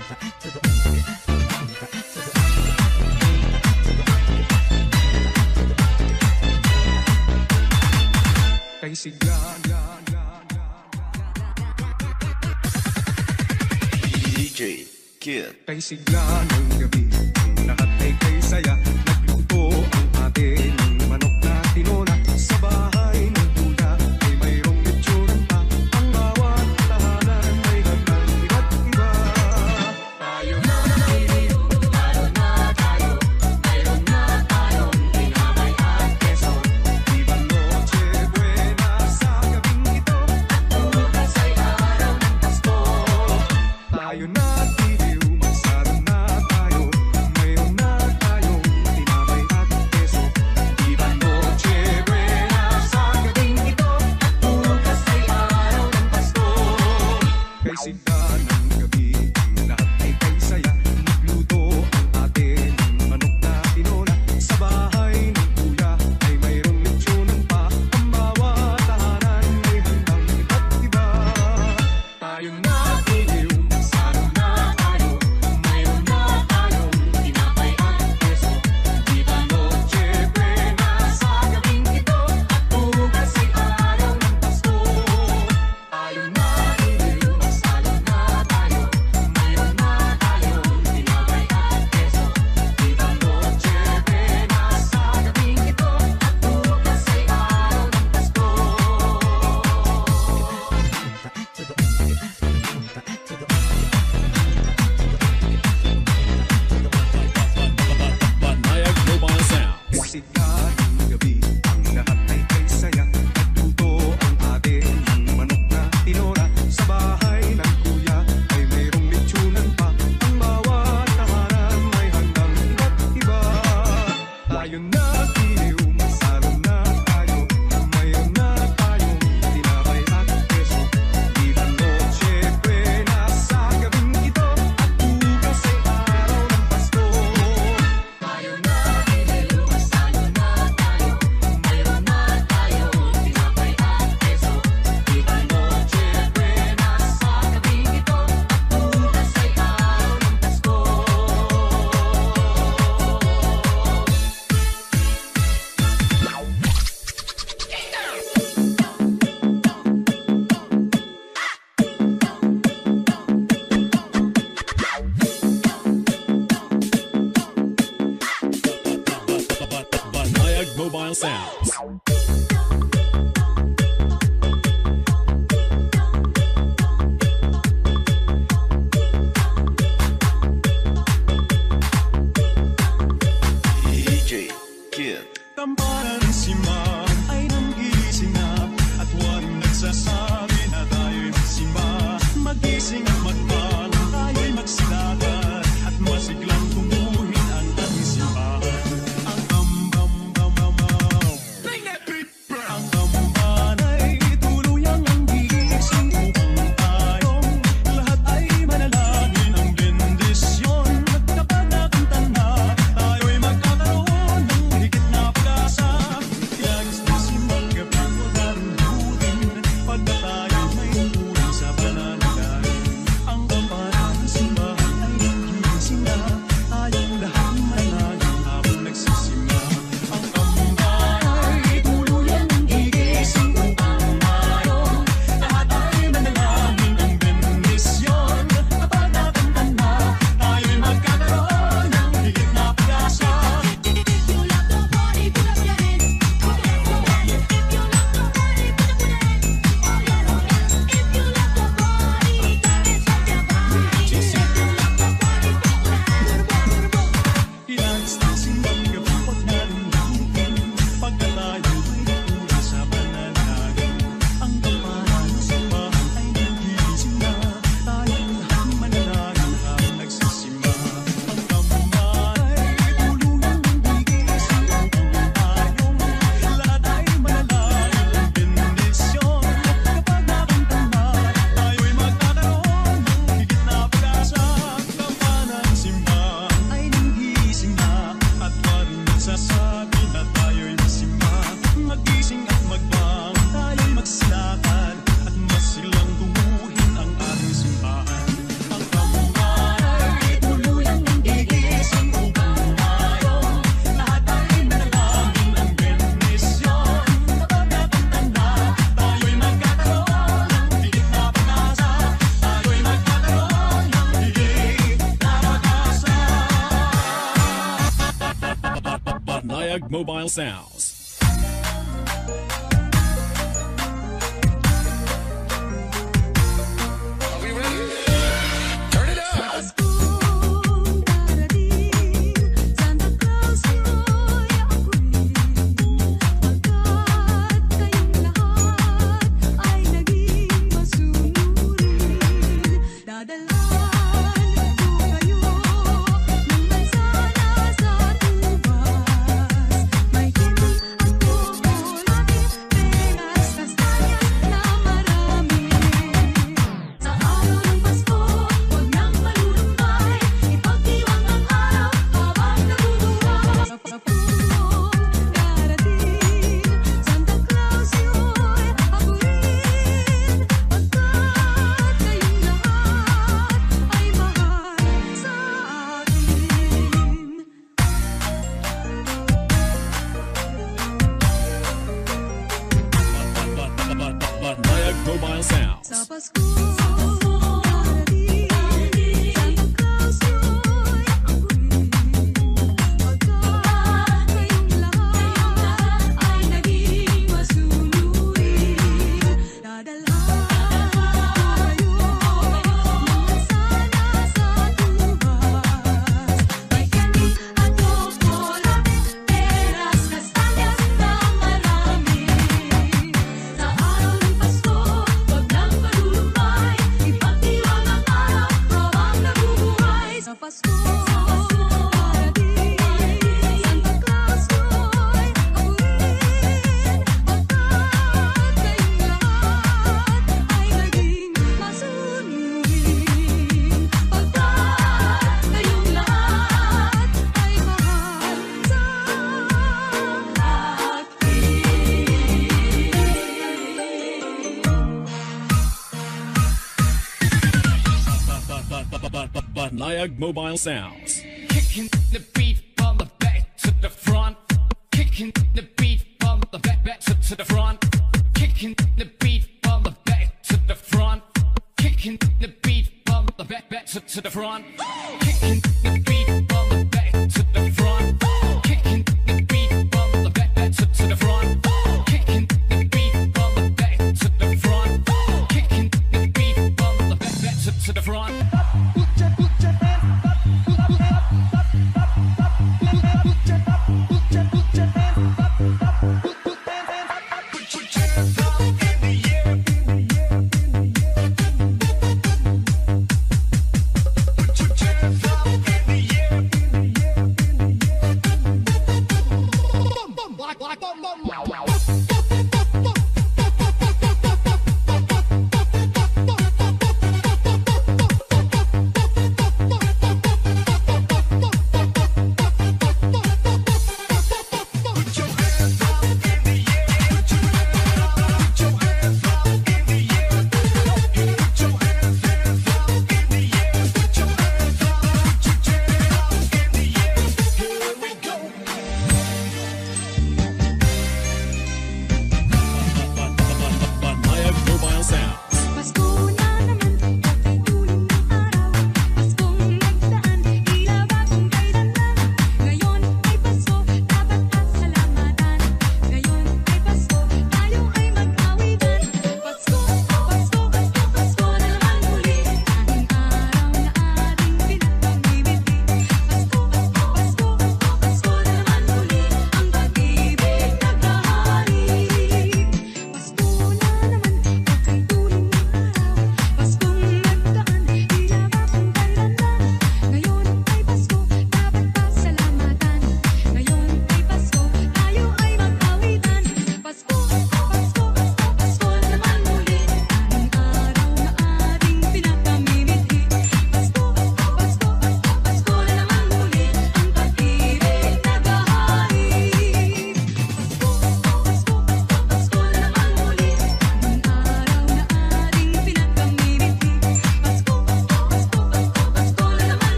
Kay sigla DJ Kid. Kay sigla ng gabi, lahat ay kay saya. Nagluto ang ate ng manok na tinona. Sa bahay ng kuya ay mayroong litsunan pa. Ang bawat tahanan ay hanggang iba't iba. Tayo na tayo, lalo na tayo. Mayroon na tayong tinapay at keso. Viva noche buena sa gabing ito. At bukas ay araw ng Pasko. Tayo na tiliw, magsalo na tayo. Mayroon na tayong tinapay at keso. Viva noche buena sa gabing ito. At bukas ay araw ng Pasko. Kay sigla ng gabi, lahat ay kay saya. Nagluto ang ate ng manok na tinona. Sa bahay ng kuya ay mayroong litsunan pa. Ang bawat tahanan ay hanggang iba't iba. Tayo na tiliw, magsalo na tayo. Mayroon na tayong tinapay at keso. Viva noche buena sa gabing ito. At bukas ay araw ng Pasko. Tayo na tiliw, magsalo na tayo. Mayroon na tayong tinapay at keso. Viva noche buena sa gabing ito. At bukas ay araw ng Pasko. Banayag Mobile Sounds. Sigla ng gabi, ang lahat ay kay saya. Nagluto ang ate ng manok na tinora. Sa bahay ng kuya ay mayroong litsunan pa. Ang bawat tahanan ay hanggang iba't iba. Tayo na tiliw, magsalo na tayo. Mayroon na tayong tinapay at keso. Viva noche buena sa gabing ito. At bukas ay araw ng Pasko. Tayo na tiliw, magsalo na tayo. Mayroon na tayong tinapay at keso. Viva noche buena sa gabing ito. At bukas ay araw ng Pasko. Banayag Mobile Sounds. DJ Kid. Tamparan si Ma ay nanggising na at waring nagsasabi na tayo'y magsimba. Magising at magpal, tayo'y magsilagan at masiglang tumuhin ang ating simbahan. Ang bam bam bam bam bam. Mobile Sounds. Mobile Sounds. Sa Pasko, darating, Santa Claus yo'y ako'y pagkat kayong lahat ay naging masunurin. Dadalhan ko kayo ng sana sa tubas. May candy at chocolate, peras, kastanyas na marami. Sa araw ng Pasko, wag nang malulumbay, ipagdiwang ang araw habang nabubuhay. Sa Pasko, darating, Santa Claus yo'y ako'y pagkat kayong lahat ay naging masunurin. Pagkat kayong lahat ay mahal sa Banayag Mobile Sounds. Kicking the beat from the back to the front. Kicking the beat from the back to the front. Kicking the beat from the back to the front. Kicking the beat from the back to the front. Kicking the beat from the back to the front. Kicking the beat from the back to the front. Kicking the beat from the back to the front. Kicking the beat from the back to the front. Put your hands up in the air.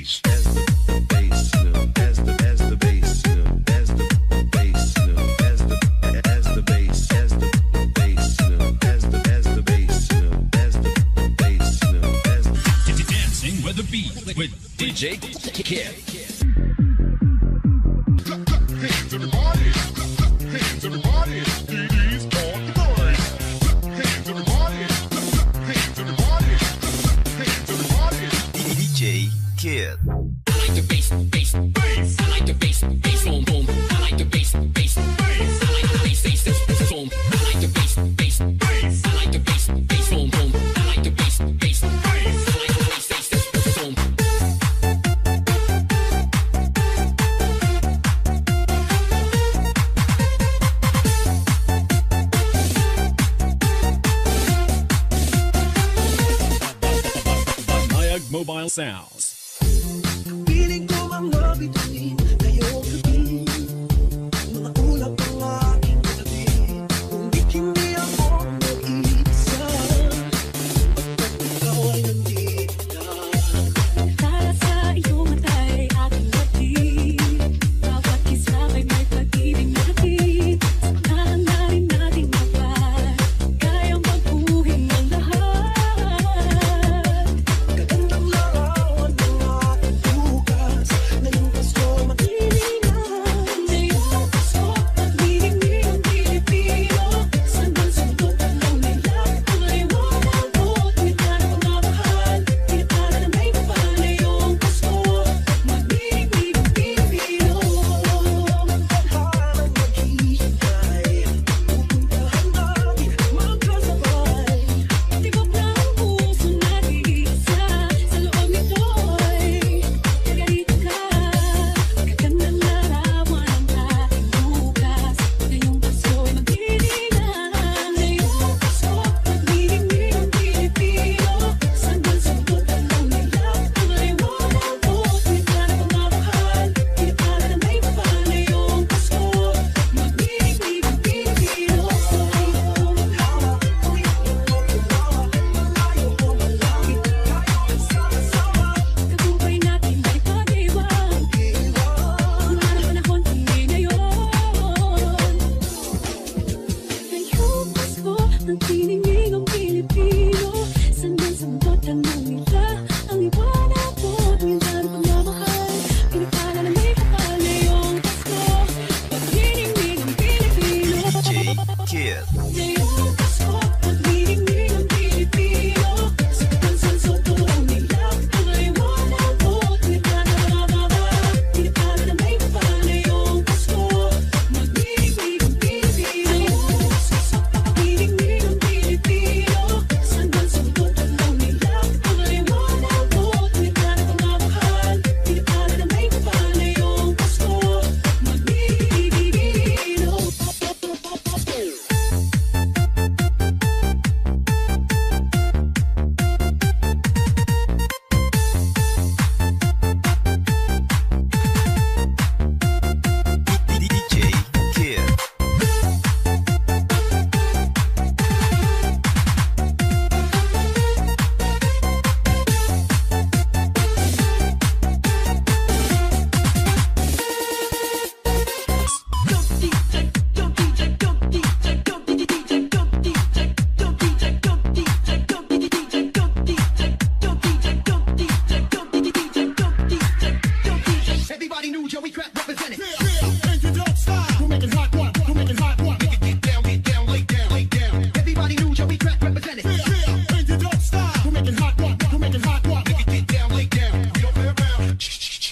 bass, as the bass, as the bass, as the bass, as the bass, as the bass, as the bass, as the bass, as the Dancing with the beat with DJ Kid. Hands everybody, hands everybody, DD's on the board. Hands everybody, hands everybody, hands everybody. DJ Kid. I like the bass, bass, bass. I like the bass, bass, boom, boom. I like the bass, bass, bass. I like the bass, bass, bass, boom. I like the bass, bass, bass. I like the bass, bass, boom, boom. I like the bass, bass, bass. I like the bass, bass, bass, boom. Nayag Mobile Sounds. Piling ko mga bituin, ngayong gabi. Mga ulap ng aking gabi. Ngunit hindi ako nag-iisa. Pagkat ikaw ay nandito. Tara sa iyong matay aking batid. Bawat isa ay may pag-ibig na hatid. Sanahan na rin nating mapag kayang pagbuhin ng lahat. Kagandang larawan ng aking bukas. Ngayong Pasko mag-iingat. Ngayong Pasko, pagliling ang Pilipino. Sandal sa mundo, tanong nila ang liwanag ko. Wika na pagmamahal, pinapala na may kapal. Ngayong Pasko, magliling ang Pilipino. Habang maghihintay, pupuntahan natin magkasabay. Tibok na ang puso natin isa sa loob nito'y nagarito ka. Kagandang larawan ang ating bukas. Ngayong Pasko'y mag-iingat. Ngayong Pasko, magliling ang Pilipino. Sandal sa mundo, tanong nila ang liwanag ko. Wika na pagmamahal, pinapala na may kapal. Ngayong Pasko, magliling ang Pilipino. Tagumpay natin ay pag-ibang. Ang panahon hindi ngayon. Ngayong Pasko, nagtiningning ang Pilipino. Sandal sa mundo, tanong nila ang liwanag ko. Minsan pagmamahal, pinapala na may kapal. Ngayong Pasko, nagtiningning ang Pilipino. DJ Kid. Ngayong Pasko, nagtiningning ang Pilipino. Sa pansansot, tanong nila ang liwanag ko. Pinapala na may kapal. Ngayong Pasko, nagtiningning ang Pilipino. Nagtiningning ang Pilipino. Sandal sa mundo, tanong nila ang liwanag ko. Pinapala na pagmamahal, pinapala na may kapal. Ngayong Pasko, nagtiningning ang Pilipino. DJ Kid. Everybody knew Joey Crack represented. And you don't stop. We're making hot one. We're making hot one. Make it get down, lay down, lay down. Everybody knew Joey Crack represented. And you don't stop. We're making hot one. We're making hot one. Make it get down, lay down. We don't play around.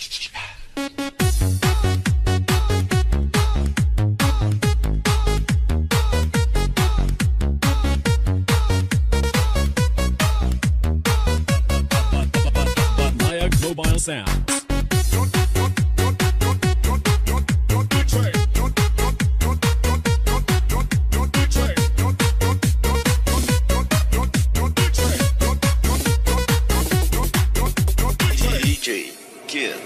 Nayag Mobile Sounds. DJ Kid.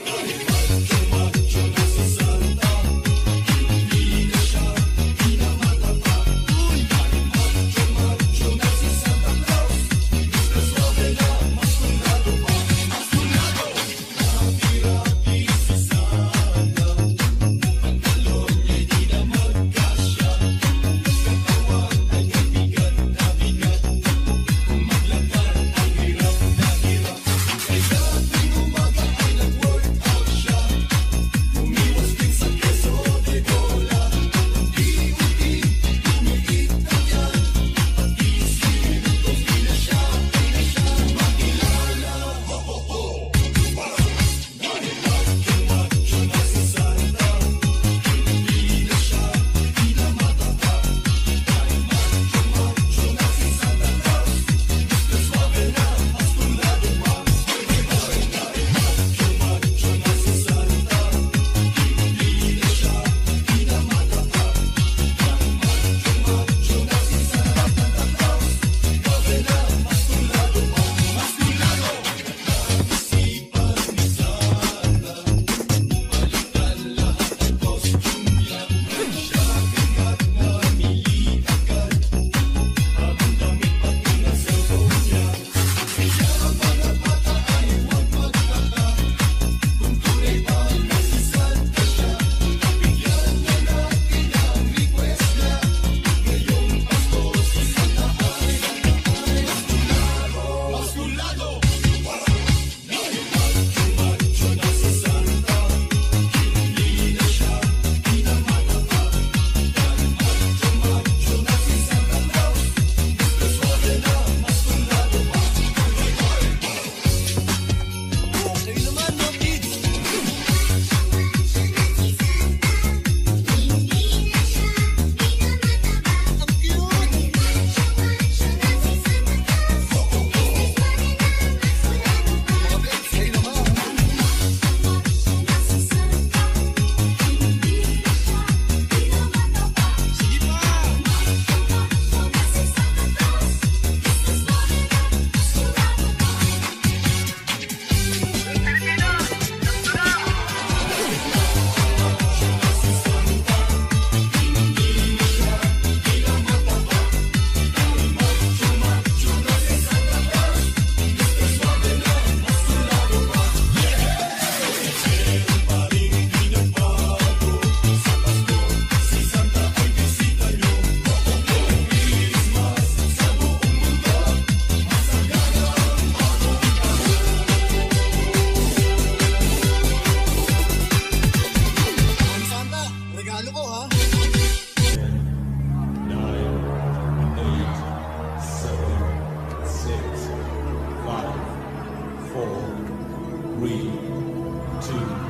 2,